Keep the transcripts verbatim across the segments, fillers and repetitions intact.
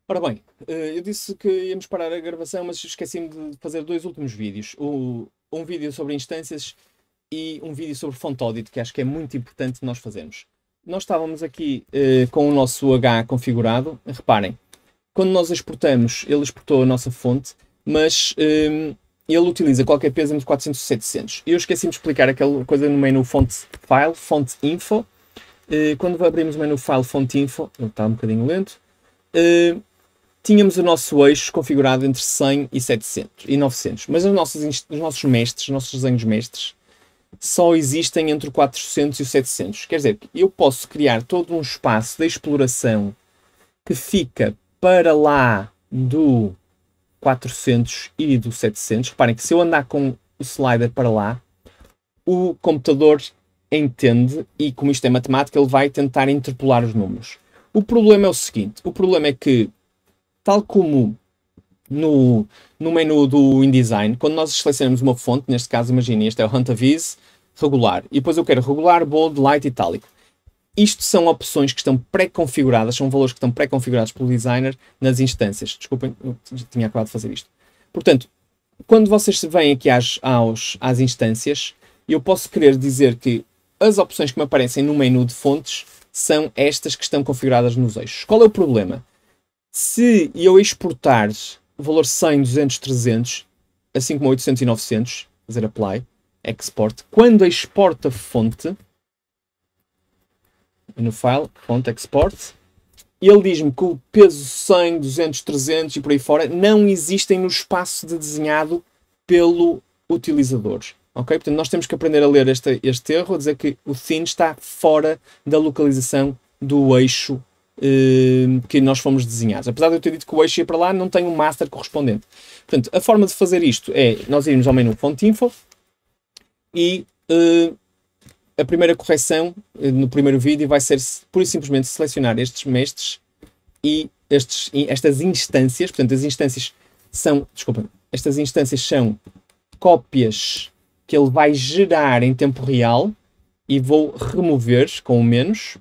Ora bem, eh, eu disse que íamos parar a gravação, mas esqueci-me de fazer dois últimos vídeos. O- um vídeo sobre instâncias e um vídeo sobre font audit, que acho que é muito importante nós fazermos. Nós estávamos aqui eh, com o nosso H configurado. Reparem, quando nós exportamos, ele exportou a nossa fonte, mas eh, ele utiliza qualquer peso entre quatrocentos e setecentos. Eu esqueci-me de explicar aquela coisa no menu font file, font info. Eh, quando abrimos o menu file, font info, ele está um bocadinho lento. eh, Tínhamos o nosso eixo configurado entre cem e setecentos e novecentos, mas as nossas, os nossos mestres, os nossos desenhos mestres, só existem entre o quatrocentos e o setecentos. Quer dizer, eu posso criar todo um espaço de exploração que fica para lá do quatrocentos e do setecentos. Reparem que se eu andar com o slider para lá, o computador entende e, como isto é matemática, ele vai tentar interpolar os números. O problema é o seguinte, o problema é que tal como no, no menu do InDesign, quando nós selecionamos uma fonte, neste caso, imaginem, este é o Huntaviz regular, e depois eu quero regular, bold, light, itálico. Isto são opções que estão pré-configuradas, são valores que estão pré-configurados pelo designer nas instâncias. Desculpem, eu tinha acabado de fazer isto. Portanto, quando vocês vêm aqui às, aos, às instâncias, eu posso querer dizer que as opções que me aparecem no menu de fontes são estas que estão configuradas nos eixos. Qual é o problema? Se eu exportar o valor cem, duzentos, trezentos, assim como oitocentos e novecentos, fazer apply, export, quando exporta a fonte, no file, fonte export, ele diz-me que o peso cem, duzentos, trezentos e por aí fora não existem no espaço de desenhado pelo utilizador. Ok? Portanto, nós temos que aprender a ler este, este erro, a dizer que o thin está fora da localização do eixo que nós fomos desenhados. Apesar de eu ter dito que o eixo ia para lá, não tem um master correspondente. Portanto, a forma de fazer isto é nós irmos ao menu Font Info e uh, a primeira correção uh, no primeiro vídeo vai ser pura e simplesmente selecionar estes mestres e estes, estas instâncias. Portanto, as instâncias são, desculpem, estas instâncias são cópias que ele vai gerar em tempo real e vou remover com o menos.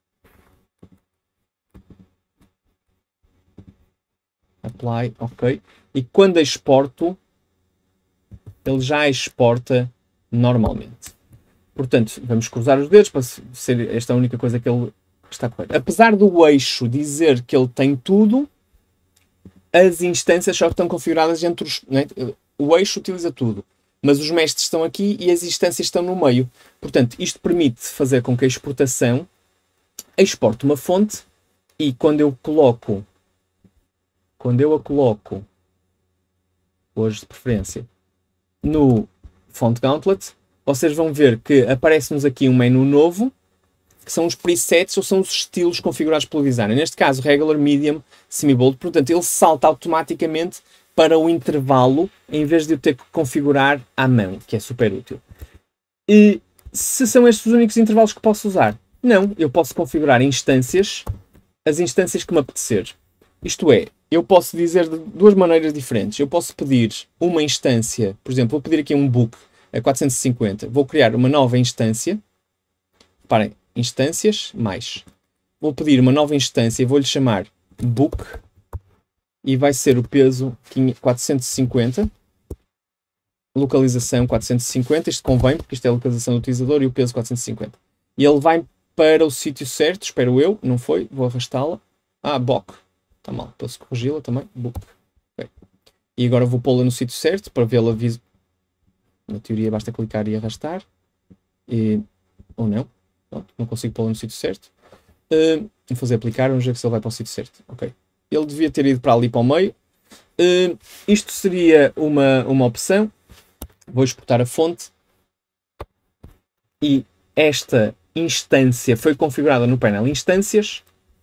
Apply, ok. E quando exporto, ele já exporta normalmente. Portanto, vamos cruzar os dedos para ser esta a única coisa que ele está correto. Apesar do eixo dizer que ele tem tudo, as instâncias só estão configuradas entre os... Né? O eixo utiliza tudo, mas os mestres estão aqui e as instâncias estão no meio. Portanto, isto permite fazer com que a exportação exporte uma fonte e quando eu coloco quando eu a coloco, hoje de preferência, no Font Gauntlet, vocês vão ver que aparece-nos aqui um menu novo, que são os presets ou são os estilos configurados pelo designer. Neste caso, Regular, Medium, Semi-Bold. Portanto, ele salta automaticamente para o intervalo, em vez de eu ter que configurar à mão, que é super útil. E se são estes os únicos intervalos que posso usar? Não, eu posso configurar instâncias, as instâncias que me apetecer. Isto é, eu posso dizer de duas maneiras diferentes. Eu posso pedir uma instância, por exemplo, vou pedir aqui um book a quatrocentos e cinquenta. Vou criar uma nova instância. Reparem, instâncias, mais. Vou pedir uma nova instância e vou-lhe chamar book. E vai ser o peso quatrocentos e cinquenta. Localização quatrocentos e cinquenta. Isto convém, porque isto é a localização do utilizador e o peso quatrocentos e cinquenta. E ele vai para o sítio certo, espero eu. Não foi, vou arrastá-la. Ah, book. Está mal, posso corrigi-la também. Book. Okay. E agora vou pô-la no sítio certo para vê-la vis... Na teoria basta clicar e arrastar. E... Ou não. Pronto, não consigo pô-la no sítio certo. Uh, vou fazer aplicar, vamos ver se ele vai para o sítio certo. Ok. Ele devia ter ido para ali para o meio. Uh, isto seria uma, uma opção. Vou exportar a fonte. E esta instância foi configurada no painel Instâncias.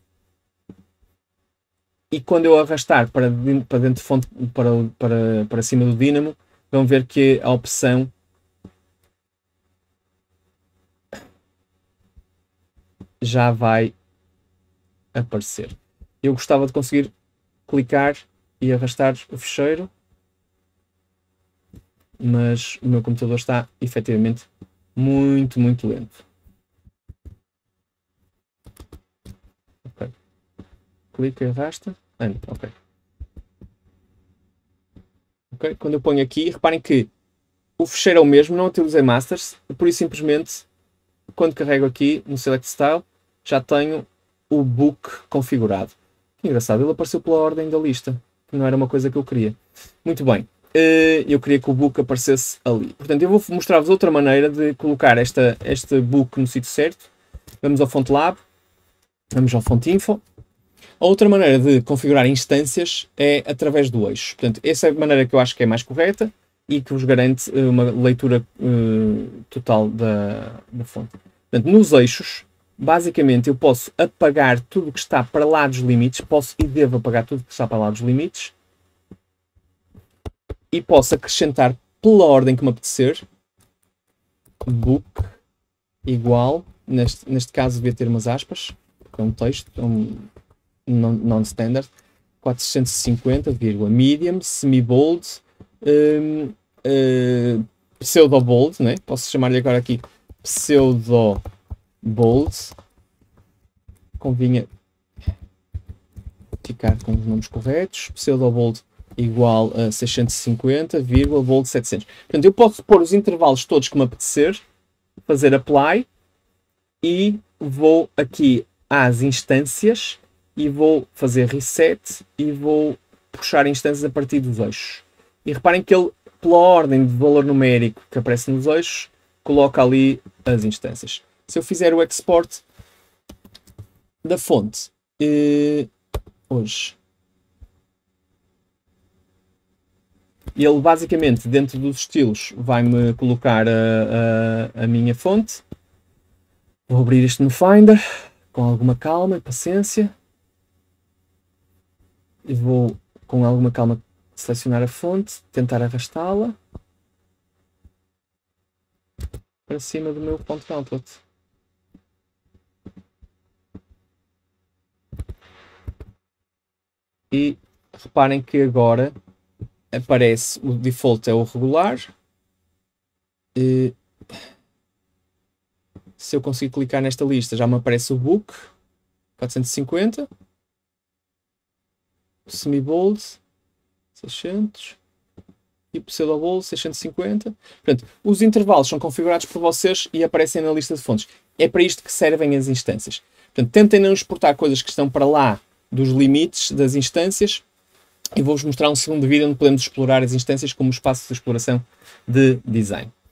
E quando eu arrastar para dentro, para, dentro de fonte, para, para, para cima do dínamo, vão ver que a opção já vai aparecer. Eu gostava de conseguir clicar e arrastar o ficheiro, mas o meu computador está efetivamente muito, muito lento. Okay. Clica e arrasta. Ano, ok. Ok, quando eu ponho aqui, reparem que o fecheiro é o mesmo, não utilizei masters, por isso simplesmente, quando carrego aqui no Select Style, já tenho o book configurado. Que engraçado, ele apareceu pela ordem da lista, que não era uma coisa que eu queria. Muito bem, eu queria que o book aparecesse ali. Portanto, eu vou mostrar-vos outra maneira de colocar esta, este book no sítio certo. Vamos ao Font Lab, vamos ao Font Info. A outra maneira de configurar instâncias é através do eixo. Portanto, essa é a maneira que eu acho que é mais correta e que vos garante uma leitura uh, total da, da fonte. Portanto, nos eixos, basicamente eu posso apagar tudo que está para lá dos limites, posso e devo apagar tudo que está para lá dos limites, e posso acrescentar pela ordem que me apetecer, book igual, neste, neste caso devia ter umas aspas, porque é um texto, é um non-standard, quatrocentos e cinquenta, medium, semi-bold, um, uh, pseudo-bold, né? Posso chamar-lhe agora aqui pseudo-bold, convinha ficar com os nomes corretos, pseudo-bold igual a seiscentos e cinquenta, bold setecentos. Portanto, eu posso pôr os intervalos todos que me apetecer, fazer apply e vou aqui às instâncias e vou fazer reset e vou puxar instâncias a partir dos eixos. E reparem que ele, pela ordem de valor numérico que aparece nos eixos, coloca ali as instâncias. Se eu fizer o export da fonte eh, hoje, ele basicamente dentro dos estilos vai-me colocar a, a, a minha fonte. Vou abrir isto no Finder com alguma calma e paciência. E vou com alguma calma selecionar a fonte, tentar arrastá-la para cima do meu font template. E reparem que agora aparece o default é o regular. E se eu conseguir clicar nesta lista já me aparece o book quatrocentos e cinquenta, semi-bold seiscentos e pseudo-bold seiscentos e cinquenta. Portanto, os intervalos são configurados por vocês e aparecem na lista de fontes. É para isto que servem as instâncias. Portanto, tentem não exportar coisas que estão para lá dos limites das instâncias. E vou-vos mostrar um segundo vídeo onde podemos explorar as instâncias como espaço de exploração de design.